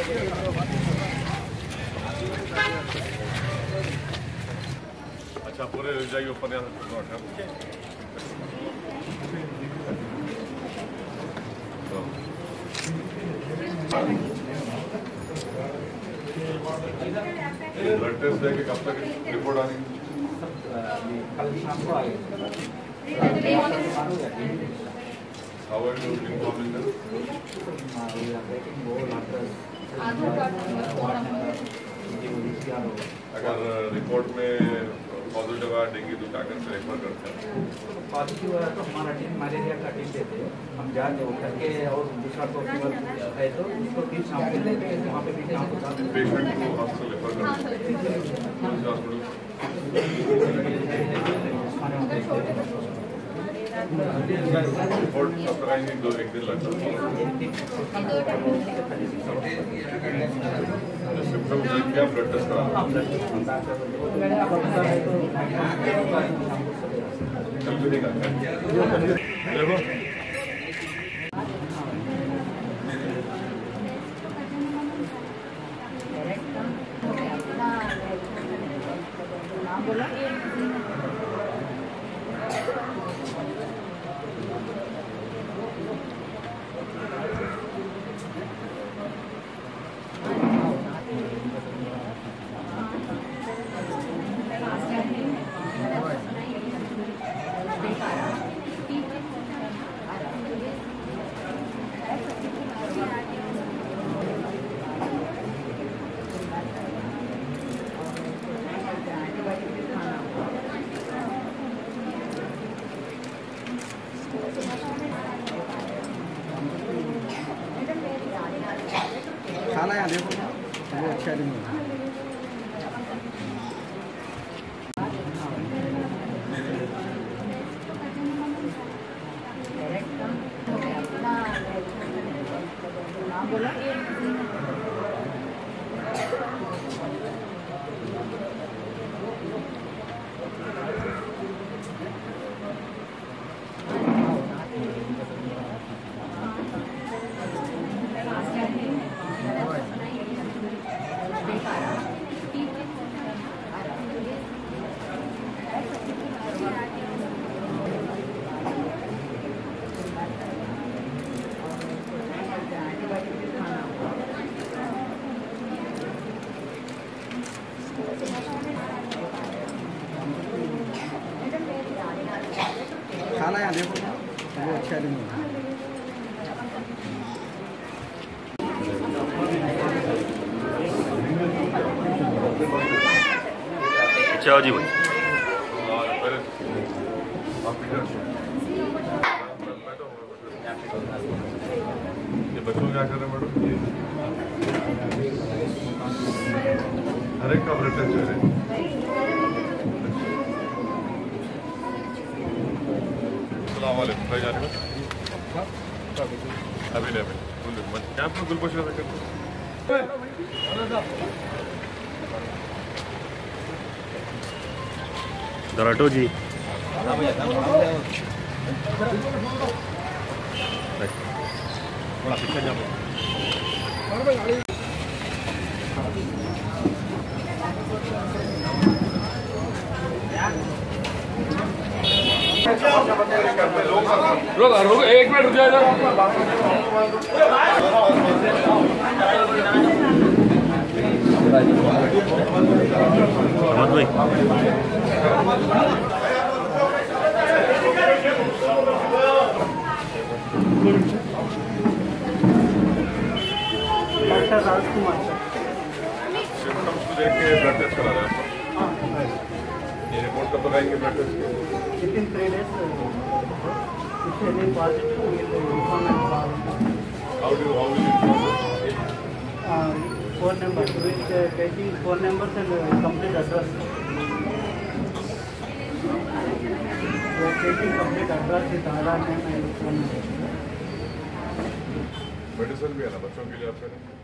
अच्छा पूरे जाइए ऊपर यहाँ ब्लड टेस्ट देके कब तक रिपोर्ट आनी? कल शाम को आएगी। How are you informing them? We are getting more letters. अगर रिपोर्ट में पॉजिटिव आ डेंगू तो क्या करते रेफर करते हैं? पॉजिटिव है तो हमारा टीम मलेरिया का टीम देते हैं, हम जाते हैं करके और दूसरा तो फीवर है तो उसको फिर सैंपल लेते हैं, वहाँ पे भी पेशेंट को हॉस्पिटल रेफर करते हैं रिपोर्ट कब तक आएंगे? एक दिन लगता है। सिम्टम्स क्या ब्लड टेस्ट करा? कल भी नहीं करते खाना यहाँ देखो वो अच्छा नहीं है। खाना यहाँ देखो वो अच्छा नहीं है। अच्छा जी भाई ये बच्चों क्या कर रहे हैं मैडम? हर एक का ब्लड टेस्ट है। भाई जाने अभी नहीं कैंप में ग्लूकोज करते दराटो जी थोड़ा पीछे जाओ। रुक एक मिनट रुक जाएगा। भाई डॉक्टर राजकुमार सिम्टम्स को देख के ब्लड टेस्ट करा रहे हैं। ये रिपोर्ट कब तक आएंगे ब्लड टेस्ट के? Within 3 days if any positive we will inform and call. How will you inform? Phone number with taking phone numbers and complete address. We are taking complete address with Aadhaar name and phone number. Medicine भी है ना बच्चों के लिए आपके?